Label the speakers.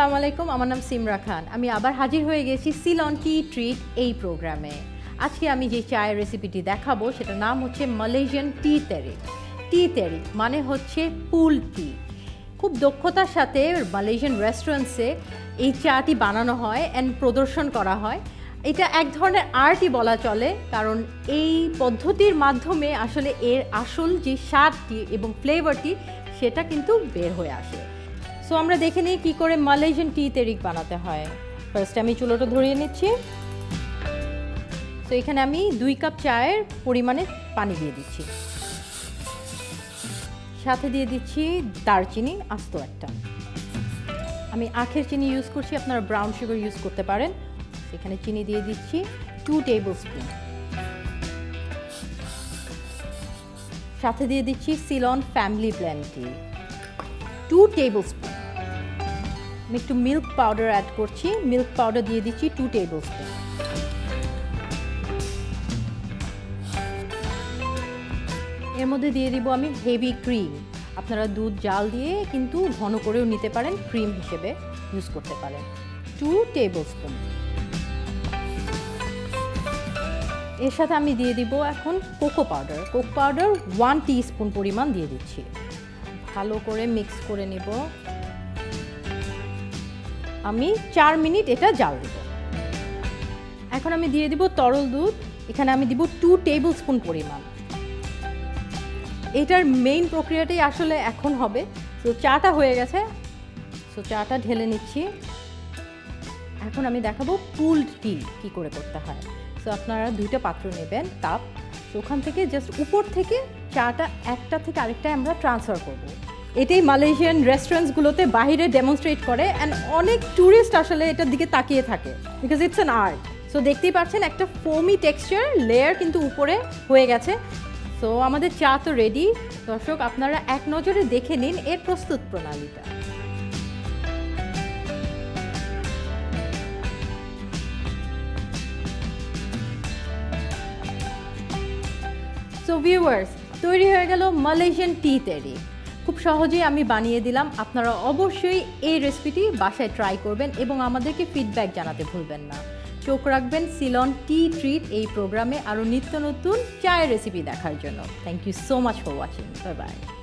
Speaker 1: আসসালামু আলাইকুম, আমার নাম সিমরা খান। আমি আবার হাজির হয়ে গেছি সিলন টি ট্রিট এই প্রোগ্রামে। আজকে আমি যে চায়ের রেসিপিটি দেখাবো সেটার নাম হচ্ছে মালয়েশিয়ান টি তেরিক। টি তেরিক মানে হচ্ছে পুল টি। খুব দক্ষতার সাথে মালয়েশিয়ান রেস্টুরেন্টসে এই চাটি বানানো হয় অ্যান্ড প্রদর্শন করা হয়। এটা এক ধরনের আর্টই বলা চলে, কারণ এই পদ্ধতির মাধ্যমে আসলে এর আসল যে স্বাদটি এবং ফ্লেভারটি সেটা কিন্তু বের হয়ে আসে। সো আমরা দেখে নিই কী করে মালয়েশিয়ান টি তেরিক বানাতে হয়। ফার্স্ট আমি চুলোটা ধরিয়ে নিচ্ছি। তো এখানে আমি 2 কাপ চায়ের পরিমাণে পানি দিয়ে দিচ্ছি, সাথে দিয়ে দিচ্ছি দারচিনি আস্ত একটা। আমি আখের চিনি ইউজ করছি, আপনারা ব্রাউন সুগার ইউজ করতে পারেন। এখানে চিনি দিয়ে দিচ্ছি 2 টেবিল স্পুন, সাথে দিয়ে দিচ্ছি Ceylon family blend tea 2 table spoon. আমি একটু মিল্ক পাউডার অ্যাড করছি, মিল্ক পাউডার দিয়ে দিচ্ছি 2 টেবিল স্পুন। এর মধ্যে দিয়ে দিব আমি হেভি ক্রিম। আপনারা দুধ জাল দিয়ে কিন্তু ঘন করেও নিতে পারেন, ক্রিম হিসেবে ইউজ করতে পারেন 2 টেবিল স্পুন। এর সাথে আমি দিয়ে দিব এখন cocoa powder. Cocoa powder 1 teaspoon পরিমাণ দিয়ে দিচ্ছি। ভালো করে মিক্স করে নিব। আমি 4 মিনিট এটা জাল দেব। এখন আমি দিয়ে দিব তরল দুধ। এখানে আমি দিব 2 টেবিল স্পুন পরিমাণ। এটার মেইন প্রক্রিয়াটাই আসলে এখন হবে। তো চাটা হয়ে গেছে, সো চাটা ঢেলে নিচ্ছি। এখন আমি দেখাবো পুলড টি কী করে করতে হয়। সো আপনারা 2টা পাত্র নেবেন, কাপ। তো ওখান থেকে জাস্ট উপর থেকে চাটা একটা থেকে আরেকটায় আমরা ট্রান্সফার করব। এটাই মালয়েশিয়ান রেস্টুরেন্টসগুলোতে বাইরে ডেমনস্ট্রেট করে অ্যান্ড অনেক ট্যুরিস্ট আসলে এটার দিকে তাকিয়ে থাকে, because it's an art. So দেখতেই পাচ্ছেন একটা ফোমি টেক্সচার লেয়ার কিন্তু উপরে হয়ে গেছে। সো আমাদের চা তো রেডি। দর্শক, আপনারা এক নজরে দেখে নিন এর প্রস্তুত প্রণালীটা। সো ভিউয়ার্স, তৈরি হয়ে গেল মালয়েশিয়ান টি তেরিক। খুব সহজেই আমি বানিয়ে দিলাম। আপনারা অবশ্যই এই রেসিপিটি বাসায় ট্রাই করবেন এবং আমাদেরকে ফিডব্যাক জানাতে ভুলবেন না। চোখ রাখবেন সিলন টি ট্রিট এই প্রোগ্রামে আরও নিত্য নতুন চায়ের রেসিপি দেখার জন্য। Thank you so much for watching. Bye by.